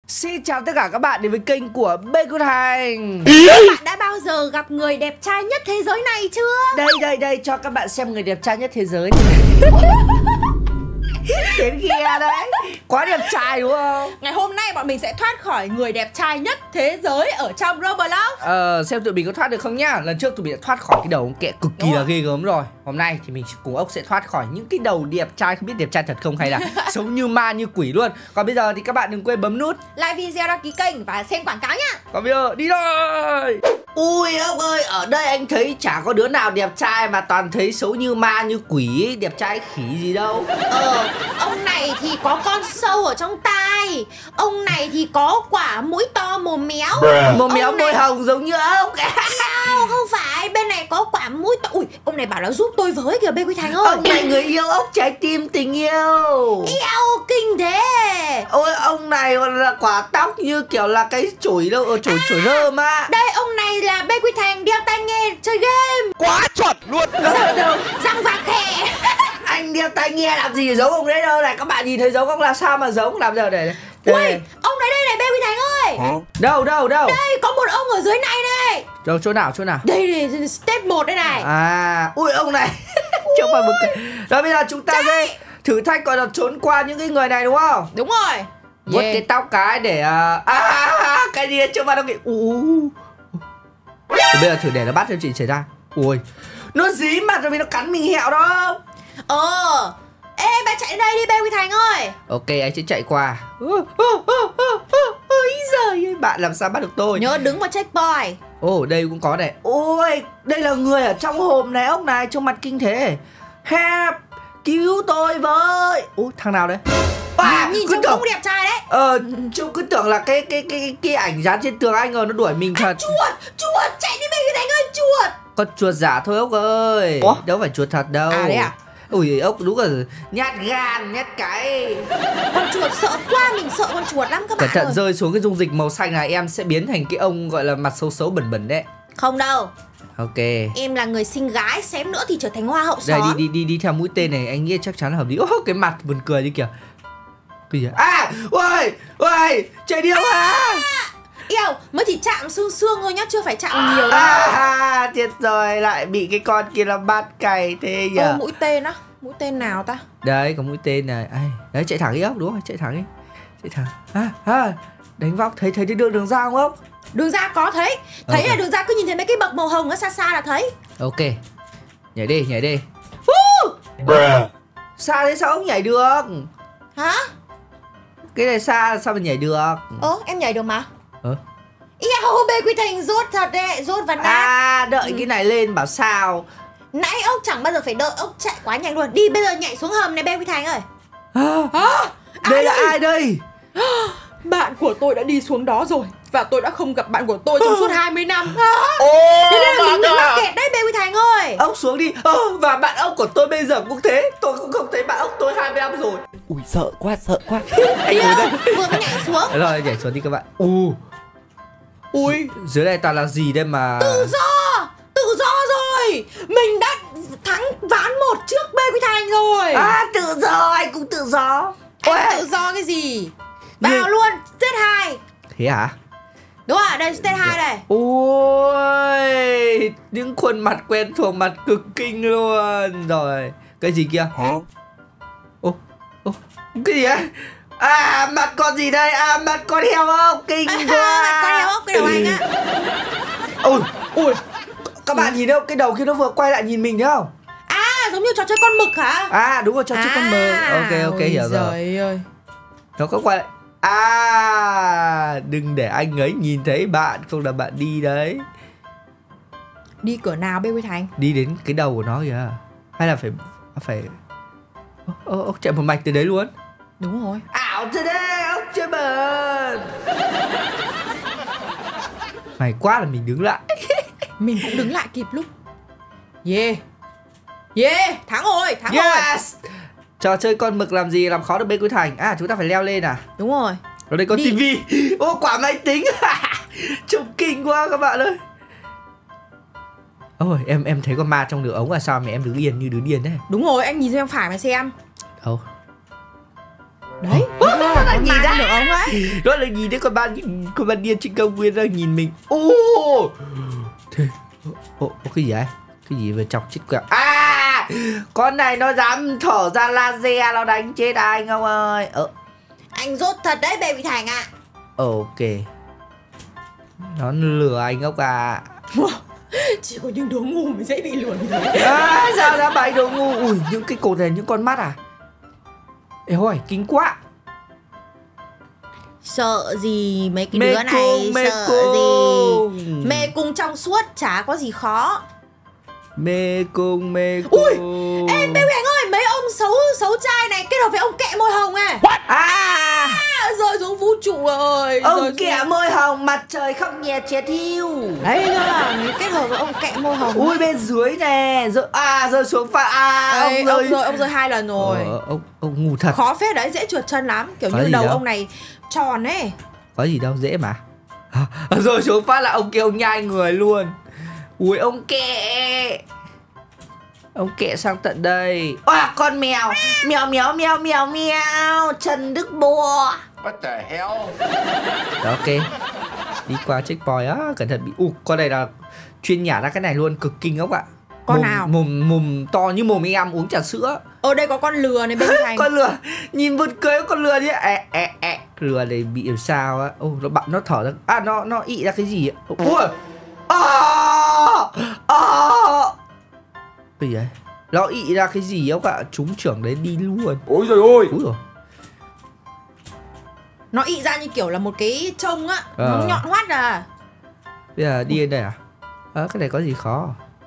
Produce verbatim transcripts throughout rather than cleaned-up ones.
Xin chào tất cả các bạn đến với kênh của Bê Quyết Thành. Các bạn đã bao giờ gặp người đẹp trai nhất thế giới này chưa? Đây đây đây cho các bạn xem người đẹp trai nhất thế giới. Đến kia đấy. Quá đẹp trai đúng không? Ngày hôm nay bọn mình sẽ thoát khỏi người đẹp trai nhất thế giới ở trong Roblox. Ờ xem tụi mình có thoát được không nhá. Lần trước tụi mình đã thoát khỏi cái đầu ống kẹ cực kỳ đúng là rồi. Ghê gớm rồi. Hôm nay thì mình cùng ốc sẽ thoát khỏi những cái đầu đẹp trai, không biết đẹp trai thật không hay là sống như ma như quỷ luôn. Còn bây giờ thì các bạn đừng quên bấm nút like video, đăng ký kênh và xem quảng cáo nhá. Còn bây giờ đi thôi. Ui ông ơi, ở đây anh thấy chả có đứa nào đẹp trai mà toàn thấy xấu như ma như quỷ, đẹp trai khỉ gì đâu. Ờ, ông này thì có con sâu ở trong tai. Ông này thì có quả mũi to mồm méo. Mồm méo môi hồng giống như ốc. Không, không phải, bên này có quả mũi to. Ui, ông này bảo là giúp tôi với kìa Bê Quy Thành ơi. Ông này người yêu ốc trái tim tình yêu. Eo kinh thế. Ôi ông này là quả tóc như kiểu là cái chổi đâu, chổi à, chổi rơm á. Đây ông này là Bê Quy Thành đeo tai nghe chơi game. Quá chuẩn luôn. Sao đâu, răng vàng khè. Anh đeo tai nghe làm gì giống ông đấy đâu này, các bạn nhìn thấy giống không? Làm sao mà giống, làm giờ để ui ông này đây này Bê Quy Thành ơi. Hả? Đâu đâu đâu? Đây có một ông ở dưới này này. Đâu chỗ nào chỗ nào? Đây này, step một đây này. À ui ông này. Chẳng phải một cái. Rồi bây giờ chúng ta sẽ thử thách gọi là trốn qua những cái người này đúng không? Đúng rồi. Vuốt yeah. cái tóc cái để à, à, à cái gì cho vào đâu kìa. Uh. Bây giờ thử để nó bắt cho chị xảy ra. Ui nó dí mặt rồi vì nó cắn mình hẹo đó. Ờ. Ê bạn chạy đây đi Bê Quy Thành ơi. Ok anh sẽ chạy qua. Ôi giời, bạn làm sao bắt được tôi? Nhớ đứng vào checkpoint. Ồ đây cũng có này. Ôi đây là người ở trong hộp này, ốc này trông mặt kinh thế. Help, cứu tôi với. Ủa thằng nào đấy? À, nhìn trông cũng đẹp trai đấy. Ờ trông cứ tưởng là cái cái cái cái ảnh dán trên tường, anh ngờ nó đuổi mình thật. À, chuột, chuột chạy đi Bê Quy Thành ơi, chuột. Con chuột giả thôi ốc ơi. Ủa? Đâu phải chuột thật đâu. À đấy à? Ui ốc đúng là nhát gan, nhát cái. Con chuột sợ quá, mình sợ con chuột lắm các bạn. Cẩn thận ơi. rơi xuống cái dung dịch màu xanh là em sẽ biến thành cái ông gọi là mặt xấu xấu bẩn bẩn đấy. Không đâu. Ok. Em là người xinh gái, xém nữa thì trở thành hoa hậu đây xóm. đi đi đi đi theo mũi tên này, anh nghĩ chắc chắn là hợp lý. Ô cái mặt buồn cười đi kìa. Cái gì? À, ôi, ôi, chạy điêu hả? À, yêu, mới chỉ chạm xương xương thôi nhá, chưa phải chạm nhiều đâu. À, thiệt rồi, lại bị cái con kia là bát cày thế nhỉ? Ô, mũi tên á, mũi tên nào ta? Đấy, có mũi tên này. Ai, đấy chạy thẳng đi ốc, đúng rồi, chạy thẳng đi. Chạy thẳng. À, à, đánh vóc, thấy thấy đường đường ra không ốc? Đường ra có thấy. Thấy okay. là đường ra cứ nhìn thấy mấy cái bậc màu hồng ở xa xa là thấy. Ok. Nhảy đi, nhảy đi. Uh! Xa thế sao ông nhảy được? Hả? Cái này xa sao mà nhảy được? Ơ, em nhảy được mà. Ờ? Yêu, Bê Quy Thành rốt thật đấy, rốt và nát. À, đợi ừ. cái này lên bảo sao. Nãy ốc chẳng bao giờ phải đợi, ốc chạy quá nhanh luôn. Đi bây giờ nhảy xuống hầm này Bê Quy Thành ơi. À, à, đây là ai đây? Bạn của tôi đã đi xuống đó rồi. Và tôi đã không gặp bạn của tôi trong suốt hai mươi năm. Ồ, thế nên là mình bị mắc kẹt đấy Bê Quy Thành ơi. Ốc xuống đi. Ờ, và bạn ốc của tôi bây giờ cũng thế. Tôi cũng không thấy bạn ốc tôi hai mươi năm rồi. Ui sợ quá, sợ quá. Anh ngồi đây. Vừa mới nhảy xuống. Rồi nhảy xuống đi các bạn. Ui. Ui, dưới đây toàn là gì đây mà. Tự do, tự do rồi. Mình đã thắng ván một trước Bê Quy Thành rồi. À tự do, anh cũng tự do. Anh Ôi. tự do cái gì? Vào Nhưng... luôn, stage hai. Thế hả? Đúng rồi, đây stage hai đây. Ôi, những khuôn mặt quen thuộc, mặt cực kinh luôn. Rồi, cái gì kia? Hả? Ô, ô, cái gì á? À, mặt con gì đây? À, mặt con heo không? Kinh à, quá. Mặt con heo không? Cái đầu anh á. Ôi, ôi, các bạn nhìn đâu? Cái đầu kia nó vừa quay lại nhìn mình thấy không? À, giống như trò chơi con mực hả? À, đúng rồi, trò chơi à. con mực. Ok, ok, hiểu rồi. Ơi. Nó có quay lại. À, đừng để anh ấy nhìn thấy bạn, không là bạn đi đấy. Đi cửa nào Bê Quy Thành? Đi đến cái đầu của nó kìa. Hay là phải phải ô, ô, chạy một mạch từ đấy luôn. Đúng rồi. Ảo thế đấy, ốc chơi bẩn. May quá là mình đứng lại. Mình cũng đứng lại kịp lúc. Yeah. Yeah, thắng rồi, thắng yes. rồi. Trò chơi con mực làm gì làm khó được Bê Quy Thành? À chúng ta phải leo lên à? Đúng rồi. Ở đây có Đi. tivi. Ô quả máy tính. Trông kinh quá các bạn ơi. Ôi em em thấy con ma trong đường ống là sao mà em đứng yên như đứng điên thế? Đúng rồi, anh nhìn xem phải mà xem. Đâu? Đấy, Nó đang nhìn ra được ông ấy. Nó là nhìn thấy con ban con ban điên trên công viên đang nhìn mình. Ô, thế, ô, cái gì ấy? Cái gì vừa chọc chết quẹo? À, con này nó dám thở ra laser, nó đánh chết anh ông ơi. Ờ, Anh rốt thật đấy Baby Thành ạ. ok. Nó lừa anh ốc à. Chỉ có những đứa ngu mới dễ bị lừa như thế. À, sao ra bày đồ ngu. Ui, những cái cột này những con mắt à? Ê ôi, kinh quá. Sợ gì mấy cái Mê đứa này, cung, mê sợ cung. gì. Mê cung trong suốt chả có gì khó. Mê cung, mê cung. Ui, ê Baby Thành ơi, mấy ông xấu xấu trai này kết hợp với ông kẹ môi hồng à. À, À, rơi xuống vũ trụ rồi. ông rơi kẹ xuống... môi hồng, mặt trời khóc nhẹ chết hiu. Đấy nhá, kết hợp với ông kẹ môi hồng. Ui, bên dưới nè. Rơi, à, rơi xuống pha. À, Ê, ông rơi. ông rơi, ông rơi hai lần rồi. Ờ, ông, ông ngu thật. Khó phết đấy, dễ trượt chân lắm. Kiểu Có như gì đầu đâu. ông này tròn ấy. Có gì đâu, dễ mà. À, rồi xuống phát là ông kêu nhai người luôn. Ui, ông kẹ. Ông kẹ sang tận đây. À, con mèo. Mèo mèo mèo mèo mèo. Trần Đức Bùa. What the hell? Đó, ok. Đi qua checkpoint á, cẩn thận bị. Ui, con này là chuyên nhả ra cái này luôn, cực kinh ốc ạ. Con mồm, nào? Mồm mồm to như mồm em uống trà sữa. Ở đây có con lừa này Baby Thành. Con lừa, nhìn buồn cười con lừa chứ. Ẹ ẹ ẹ. Lừa này bị làm sao á? Ô, nó bặm nó thở ra. À, nó nó ị ra cái gì ạ? Ui. À, à. Cái gì đấy? Nó ị ra cái gì ốc ạ? Trúng trưởng đấy đi luôn. Ôi trời ơi. Úi rồi. Nó ị ra như kiểu là một cái trông á. Ờ. Nó nhọn hoắt à. Bây giờ đi đến đây à? À, cái này có gì khó?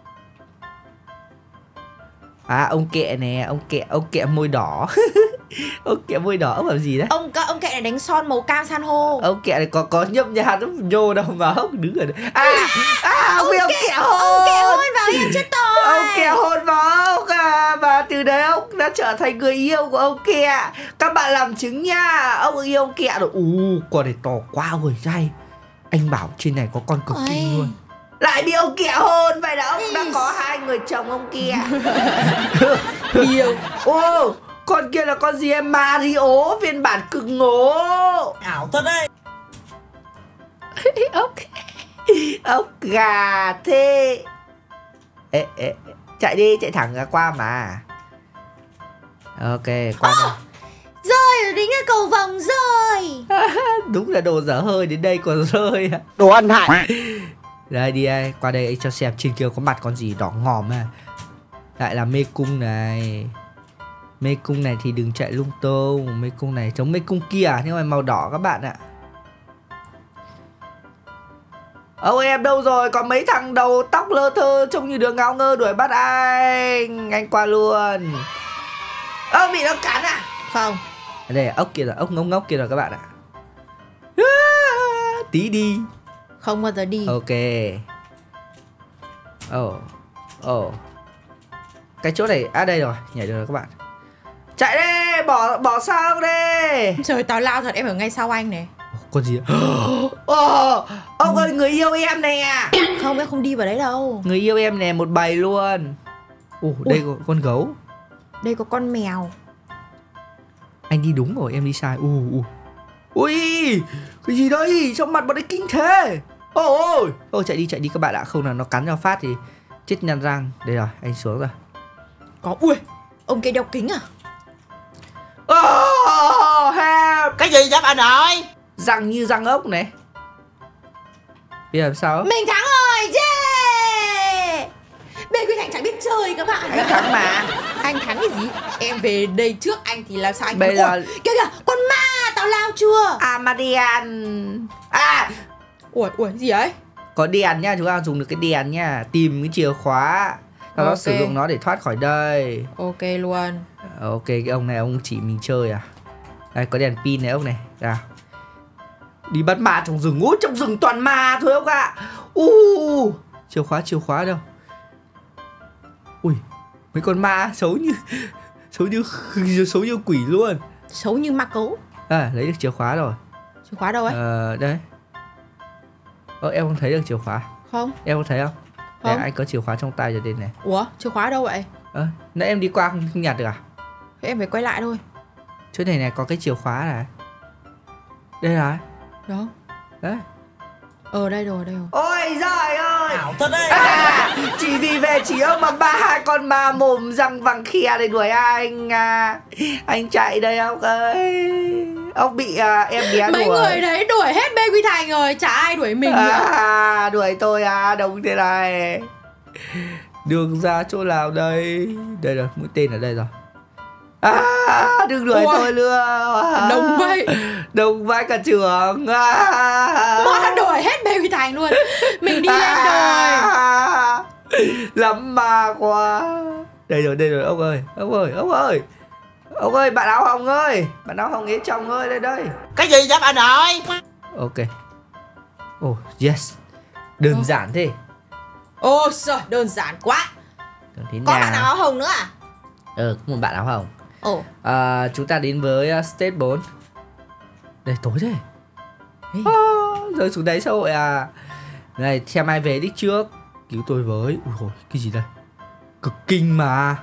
À, ông kẹ nè, ông kẹ, ông kẹ môi đỏ. Ông kẹ môi đỏ ông làm gì đấy? Ông ông kẹ này đánh son màu cam san hô. Ông kẹ này có có nhấp nhả nó vô đâu mà ông đứng ở đây. À, à ông, ông kẹ hôn. Ông kẹ hôn vào em chết tôi. Ông kẹ hôn vào ông à, và từ đấy ông đã trở thành người yêu của ông kẹ. Các bạn làm chứng nha. Ông yêu ông kẹ rồi. Ù, con này to quá rồi dai. Anh bảo trên này có con cực kinh luôn. Lại bị ông kẹ hôn. Vậy là ông đã có hai người chồng ông kẹ. Yêu. Ô, con kia là con gì em? Mario phiên bản cực ngố. Ảo thật đấy. Ốc ốc gà thế. Ê, ê, chạy đi, chạy thẳng ra qua mà. Ok, qua đây. Rơi ở đính cái cầu vồng rồi. Đúng là đồ dở hơi, đến đây còn rơi. Đồ ăn hại. Đây đi đây, qua đây cho xem trên kia có mặt con gì đỏ ngòm à. Lại là mê cung này. Mê cung này thì đừng chạy lung tung. Mê cung này giống mê cung kia nhưng mà màu đỏ các bạn ạ. Ông em đâu rồi? Có mấy thằng đầu tóc lơ thơ trông như đứa ngáo ngơ đuổi bắt anh. Anh qua luôn. Ông bị nó cắn à? Không. Đây ốc kia rồi, ốc ngốc ngốc kia rồi các bạn ạ. À, tí đi. Không bao giờ đi. Ok. Ồ. Ồ. Cái chỗ này, à đây rồi, nhảy được rồi các bạn. Chạy đi, bỏ bỏ sao đi. Trời, tào lao thật, em ở ngay sau anh này. Con gì? Ồ, ông ơi, người yêu em nè. Không, em không đi vào đấy đâu. Người yêu em nè, một bầy luôn. Ồ, đây có con gấu. Đây có con mèo. Anh đi đúng rồi, em đi sai. Ui, ui. Ui, cái gì đây? Trong mặt bọn đấy kinh thế. Ôi ôi. Ôi, chạy đi, chạy đi các bạn ạ. Không là nó cắn cho phát thì chết nhăn răng. Đây rồi, anh xuống rồi. Có, ui, ông kia đeo kính à? Oh, help. Cái gì vậy bà nội? Răng như răng ốc này. Bây giờ làm sao? Mình thắng rồi, yeah. Baby Thành chẳng biết chơi các bạn. Anh thắng mà. Anh thắng cái gì? Em về đây trước anh thì làm sao anh Bây thắng? giờ... Ôi, kìa kìa, con ma, tao lao chưa? Amadian. À, Ui, ui, gì ấy? có đèn nha, chúng ta dùng được cái đèn nha. Tìm cái chìa khóa. Sau đó Ok. sử dụng nó để thoát khỏi đây. Ok luôn. Ok, cái ông này ông chỉ mình chơi à? Đây, có đèn pin này ông này. Nào. Đi bắt ma trong rừng. Ui, trong rừng toàn ma thôi ông ạ. U, chìa khóa, chìa khóa đâu? Ui, mấy con ma xấu như xấu như xấu như quỷ luôn. Xấu như ma cấu. À, lấy được chìa khóa rồi. Chìa khóa đâu ấy? Ờ, đây. Ơ, em không thấy được chìa khóa. Không. Em có thấy không? Đây, Không. anh có chìa khóa trong tay rồi đây này. Ủa, chìa khóa đâu vậy? Ơ, nãy em đi qua không, không nhặt được à? Thế em phải quay lại thôi. Chỗ này này có cái chìa khóa này. Đây là Đó. đấy. Ờ đây rồi, đây rồi. Ôi giời ơi. Ảo thật đấy. À, chỉ vì về chỉ ông mà ba hai con ma mồm răng vàng khè để đuổi anh à. Anh chạy đây ông ơi. Ông bị à, em bé đuổi. Mấy người đấy đuổi hết Bê Quy Thành rồi, chả ai đuổi mình nữa. À, đuổi tôi à, đông thế này. Đường ra chỗ nào đây? Đây rồi, mũi tên ở đây rồi. À, đừng đuổi Ôi, tôi nữa. À, đông vậy. đông vãi cả trường. À, Bọn nó đuổi hết Bê Quy Thành luôn. Mình đi lên rồi. À, lắm ma quá. Đây rồi, đây rồi ông ơi. Ông ơi, ông ơi. Ông ơi, bạn áo hồng ơi. Bạn áo hồng ế chồng ơi, đây đây. Cái gì vậy bà nội? Ok. Oh, yes. Đơn Ồ. giản thế. Ôi giời, đơn giản quá. Tưởng đến Có nhà. bạn áo hồng nữa à? Ờ, có một bạn áo hồng. Ồ. À, chúng ta đến với uh, stage bốn. Đây, tối thế. Ê. À, rơi xuống đáy xã hội à. Này, xem ai về đích trước. Cứu tôi với. Ui dồi, cái gì đây? Cực kinh mà.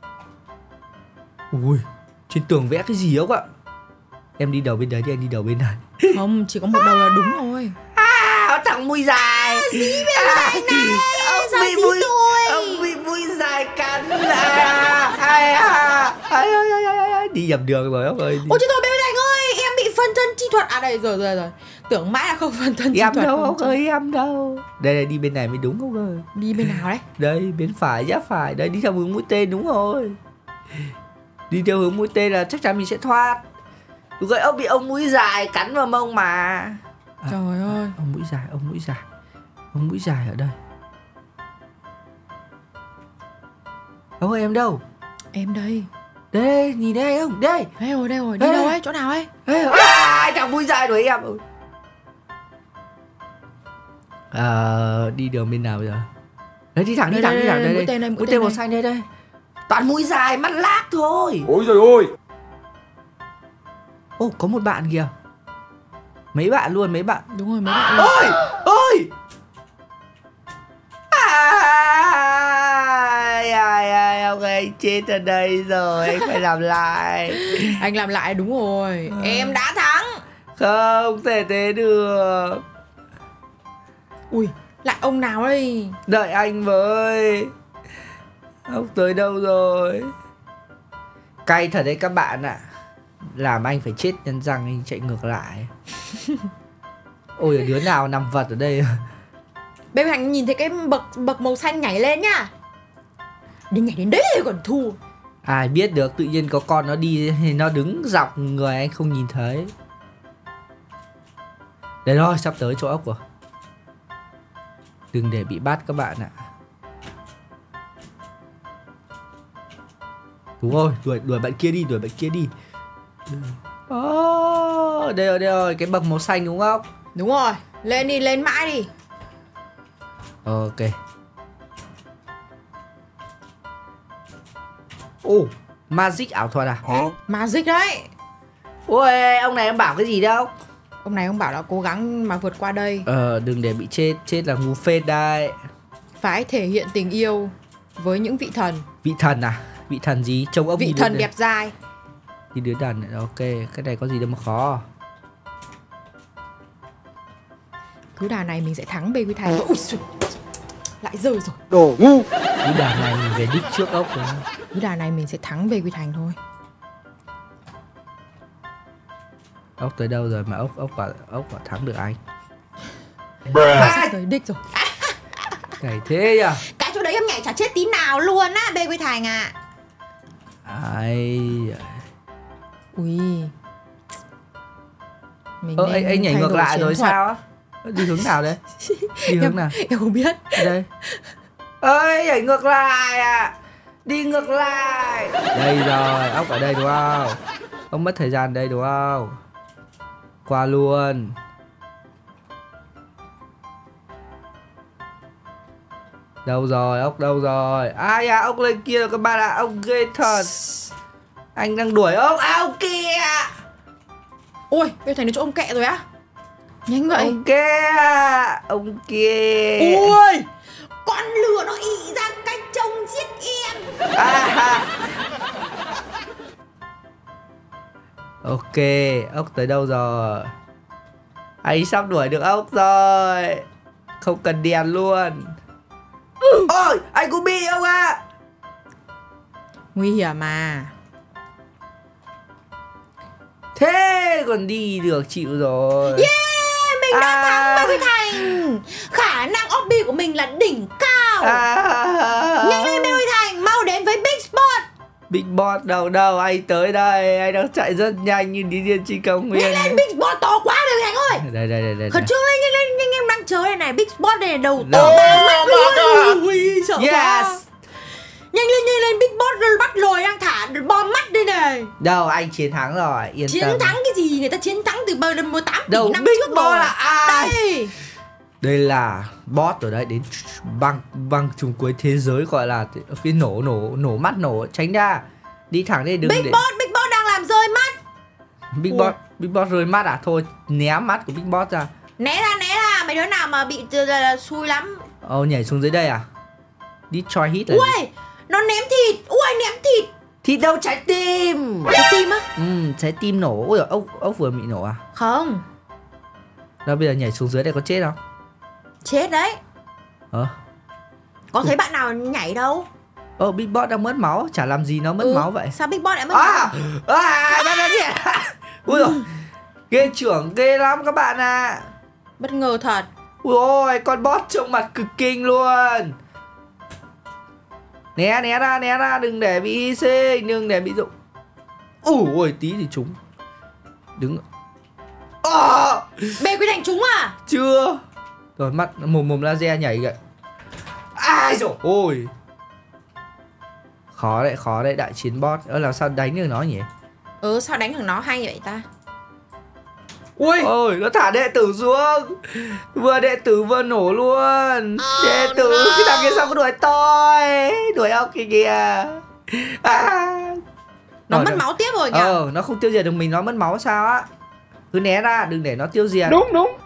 Ui, trên tường vẽ cái gì không ạ? Em đi đầu bên đấy thì anh đi đầu bên này. Không, chỉ có một đầu là đúng rồi. À, thằng mũi dài. Dí về anh này. Ông Sao bị dí mũi, tôi? ông bị mũi dài cắn. À, ai à, ai, ai, ai, ai, ai. Đi nhầm đường rồi ông ơi. Đi. Ôi chứ thôi Bê Quy Thành ơi, em bị phân thân chi thuật. À đây rồi rồi rồi. Tưởng mãi là không phân thân chi Em thuật. đâu không ông chứ. ơi, em đâu. Đây đây, đi bên này mới đúng ông ơi. Đi bên nào đấy? Đây, bên phải, giáp phải. Đây, đi theo hướng mũi tên đúng rồi. Đi theo hướng mũi tên là chắc chắn mình sẽ thoát. Đúng rồi, ông bị ông mũi dài cắn vào mông mà. À, Trời ơi. ông mũi dài, ông mũi dài. Ông mũi dài ở đây. Ông ơi, em đâu? Em đây. Đây, nhìn đây không? Đây. Đây rồi, đây rồi. Đi Ê. đâu ấy? Chỗ nào ấy? Ê, à, thằng mũi dài đuổi em. À, đi đường bên nào bây giờ? Đấy, đi thẳng, đi Đây, thẳng, đây, đi thẳng đây, đây, mũi đây. tên đây, mũi Mũi tên tên màu đây. xanh đây, đây. Toàn mũi dài, mắt lác thôi. Ôi trời ơi. Ô, có một bạn kìa. Mấy bạn luôn, mấy bạn. Đúng rồi, mấy bạn luôn. Ôi, ôi. Ai, ai, ai, ông ấy chết ở đây rồi, anh phải làm lại. Anh làm lại đúng rồi. Em đã thắng. Không thể thế được. Ui, lại ông nào đây? Đợi anh với. Ông tới đâu rồi? Cay thật đấy các bạn ạ. Làm anh phải chết nhân răng anh chạy ngược lại. Ôi, đứa nào nằm vật ở đây? Bê Quy Thành nhìn thấy cái bậc bậc màu xanh nhảy lên nhá. Đi nhảy đến đấy thì còn thua. Ai biết được, tự nhiên có con nó đi thì nó đứng dọc người anh không nhìn thấy. Đấy rồi, sắp tới chỗ ốc rồi. Đừng để bị bắt các bạn ạ. Đúng rồi, đuổi đuổi bạn kia đi, đuổi bạn kia đi. Oh, đây rồi, đây rồi, cái bậc màu xanh đúng không? Đúng rồi, lên đi, lên mãi đi. Ok. Ồ, oh, magic ảo thuật à? Hả? Magic đấy. Ôi, ông này ông bảo cái gì đâu? Ông này ông bảo là cố gắng mà vượt qua đây. Ờ, đừng để bị chết, chết là ngu phết đây. Phải thể hiện tình yêu với những vị thần. Vị thần à? Vị thần gì? Trông ông Vị như thần đứa- đẹp dai. Như đứa đàn này. Ok, cái này có gì đâu mà khó. Cứ đà này mình sẽ thắng Bê Quy Thành. Ui giời, lại rơi rồi. Đồ ngu. Cái đàn này mình về đích trước ốc rồi. Cứ đà này mình sẽ thắng Bê Quy Thành thôi. Ốc tới đâu rồi mà ốc ốc bảo ốc bảo thắng được anh. Sắp tới đích rồi. Cái thế à? Cái chỗ đấy em nhảy chả chết tí nào luôn á Bê Quy Thành à. Ai. Ui. Mình Ơ, nên anh, anh nhảy thay ngược đổi lại chiến rồi thuật. sao á? Đi hướng nào đấy? Đi hướng em, nào? em không biết. Ở đây. Ơi, nhảy ngược lại à? Đi ngược lại. Đây rồi, ốc ở đây đúng không? Ông mất thời gian đây đúng không? Qua luôn. Đâu rồi, ốc đâu rồi? Ai à, ốc lên kia rồi các bạn ạ, à, ông ghê thật. Anh đang đuổi ốc, à, ông kia. Ôi, Bê Thành đến chỗ ông kẹ rồi á. Nhanh vậy. Ông kia, ông kia. Ui, con lừa nó ị ra cách trông giết em. À, Ok, ốc tới đâu rồi? Anh sắp đuổi được ốc rồi. Không cần đèn luôn. Ôi, anh cũng bị ông ạ. À. Nguy hiểm mà. Thế còn đi được chịu rồi. Yeah, mình đã à. thắng Bê Quy Thành. Khả năng obby của mình là đỉnh cao. à. Nhanh lên Bê Quy Thành, mau đến với Big Spot. Big Boss đâu đâu, anh tới đây. Anh đang chạy rất nhanh như đi điên trên cao nguyên. Nhanh lên, Big Spot to quá rồi Thành ơi. Đây đây đây đây. Khẩn trương lên, nhanh lên, nhanh em đang chờ đây này. Big Spot này đầu to ba mắt luôn. Ui, sợ yes. quá. Nhanh lên, nhanh lên, Big Boss bắt lồi đang thả bom mắt đây này. Đâu, anh chiến thắng rồi, yên chiến tâm. Chiến thắng cái gì, người ta chiến thắng từ bờ mười tám tỷ đâu, năm Big trước Boss rồi. Là ai? Đây. Đây là boss ở đây đến băng băng trùng cuối thế giới, gọi là phía nổ nổ nổ mắt nổ, tránh ra. Đi thẳng đi, đừng Big để... Boss, Big Boss đang làm rơi mắt. Big Ủa? Boss, Big Boss rơi mắt à? Thôi, né mắt của Big Boss ra. Né ra, né ra, mấy đứa nào mà bị uh, xui lắm. Ồ, oh, nhảy xuống dưới đây à? Destroy hit là ui, nó ném thịt, ui ném thịt. Thịt đâu, trái tim. Trái tim á? Ừ, trái tim nổ. Ôi, ốc, ốc vừa bị nổ à? Không. Đâu, bây giờ nhảy xuống dưới đây có chết không? Chết đấy. Ờ Có thấy bạn nào nhảy đâu. Ờ, Big Boss đang mất máu, chả làm gì nó mất ừ. máu vậy. Sao Big Boss lại mất à, máu? À, à, à, à. Ui dồi, ghê trưởng, ghê lắm các bạn ạ. À. Bất ngờ thật. Ui ôi, con boss trông mặt cực kinh luôn. Né, né ra, né ra, đừng để bị hy sinh, đừng để bị dụng. Ui ôi, tí thì trúng. Đứng. À. Bê Quy Thành trúng à? Chưa. Rồi, mắt, mồm mồm laser nhảy kìa. Ai rồi ôi. Khó đấy, khó đấy, đại chiến boss. Ơ, làm sao đánh được nó nhỉ? Ừ, sao đánh được nó hay vậy ta? Ui, ôi, nó thả đệ tử xuống. Vừa đệ tử vừa nổ luôn. oh, Đệ tử, no. Cái thằng kia sao có đuổi tôi. Đuổi ốc kìa kìa. À. Nó Rồi, mất nó... máu tiếp rồi nhỉ? Ờ, nó không tiêu diệt được mình, nó mất máu sao á. Cứ né ra, đừng để nó tiêu diệt. Đúng, đúng.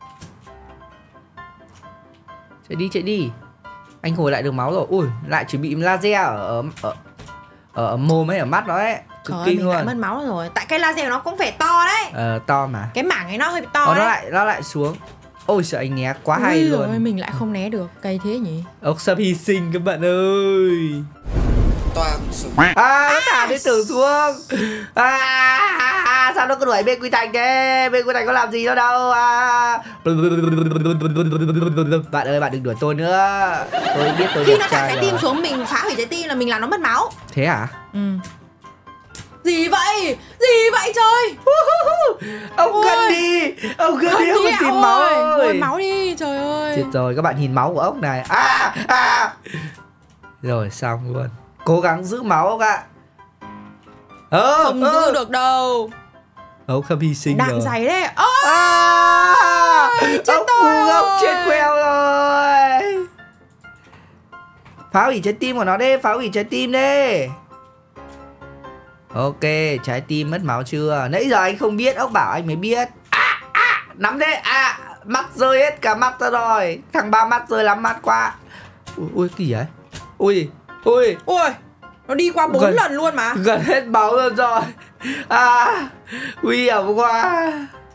Chạy đi, chạy đi. Anh hồi lại được máu rồi. Ui, lại chỉ bị laser ở ở ở, ở mồm hay ở mắt nó ấy. Cực Trời kinh mình luôn. lại mất máu rồi. Tại cái laser của nó cũng phải to đấy. Ờ, to mà. Cái mảng ấy nó hơi to Ờ, đấy. nó lại nó lại xuống. Ôi sợ anh né quá Ui hay luôn. Ôi, mình lại không né được. Cay thế nhỉ. Ốc sắp hy sinh các bạn ơi. Toàn súng. À, nó thả đệ tử xuống. À, sao nó cứ đuổi Bê Quy Thành thế? Bê Quy Thành có làm gì đâu đâu à. Bạn ơi, bạn đừng đuổi tôi nữa. Tôi biết tôi Khi đẹp nó thả trai trái rồi. tim xuống, mình phá hủy trái tim là mình làm nó mất máu. Thế hả? Ừ. Gì vậy? Gì vậy trời? Ông gần đi. Ông gần đi, ông đi tìm ơi. máu ơi. Nguồn máu đi, trời ơi. Chết rồi, các bạn nhìn máu của ốc này. À, à. Rồi, xong luôn. Cố gắng giữ máu ốc ạ. Ờ, Không ờ. giữ được đâu. Ốc không hy sinh Đạn rồi. dày đấy. Ôi, À, chết ốc tôi cú ốc rồi. chết queo rồi. Phá hủy trái tim của nó đi, phá hủy trái tim đi. Ok, trái tim mất máu chưa? Nãy giờ anh không biết, ốc bảo anh mới biết. À, à, nắm đấy. À, mắt rơi hết cả mắt ra rồi. Thằng ba mắt rơi lắm mắt quá. Ui, ui cái gì vậy? Ui, ui. Ui, nó đi qua bốn Gần- lần luôn mà. Gần hết máu luôn rồi. À, nguy hiểm quá.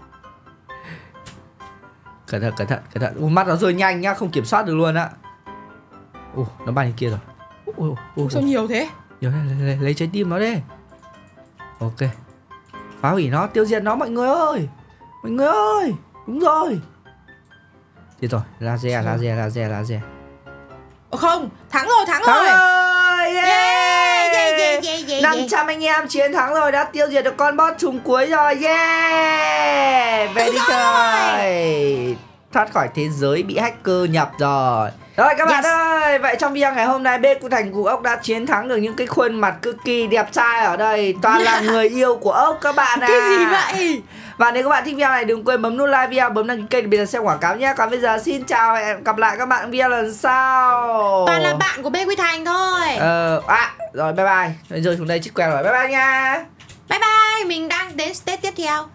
Cẩn thận, cẩn thận, cẩn thận. Ui, mắt nó rơi nhanh nhá, không kiểm soát được luôn á. Ui, nó bay đi kia rồi. Ui, ui, ui, Sao nhiều thế? Lấy, lấy, lấy, lấy trái tim nó đi. Ok. Phá hủy nó, tiêu diệt nó mọi người ơi. Mọi người ơi. Đúng rồi. Chết rồi, laser, laser, laser, laser. Ồ, không, thắng rồi, thắng, Thắng rồi. rồi. Yeah. Yeah, yeah, yeah, yeah, yeah, năm trăm anh em chiến thắng rồi, đã tiêu diệt được con boss trùng cuối rồi. Yeah. Về đi trời. Thoát khỏi thế giới bị hacker nhập rồi. Rồi các bạn Yes. ơi, vậy trong video ngày hôm nay Bê Quy Thành của ốc đã chiến thắng được những cái khuôn mặt cực kỳ đẹp trai ở đây. Toàn là người yêu của ốc các bạn à. Cái gì vậy? Và nếu các bạn thích video này đừng quên bấm nút like video, bấm đăng ký kênh để xem quảng cáo nhé. Còn bây giờ xin chào và hẹn gặp lại các bạn video lần sau. Toàn là bạn của Bê Quy Thành thôi. Ờ, à, rồi bye bye. Rơi xuống đây chích quẹo rồi, bye bye nha. Bye bye, mình đang đến stage tiếp theo.